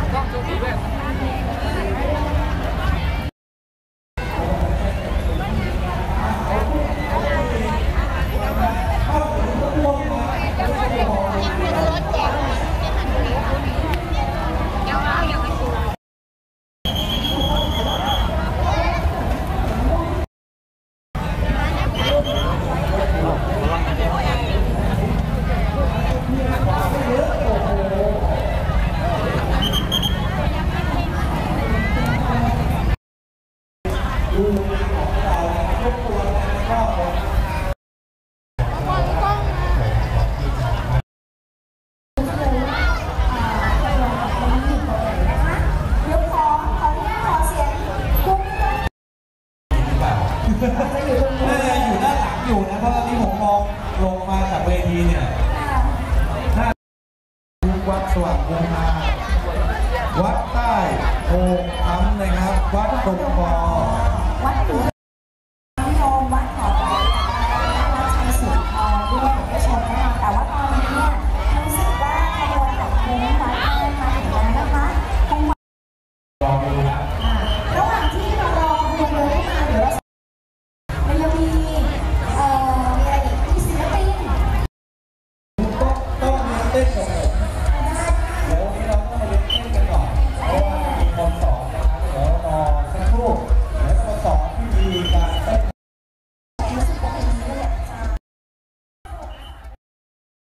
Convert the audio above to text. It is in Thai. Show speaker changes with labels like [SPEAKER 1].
[SPEAKER 1] น่าจะอยู่ด้านหลังอยู่นะเพราะตอนนี้ผมมองลงมาจากเวทีเนี่ยถ้าวัดสว่างวงศ์วัดใต้โพค้ำนะครับวัดตรงกอ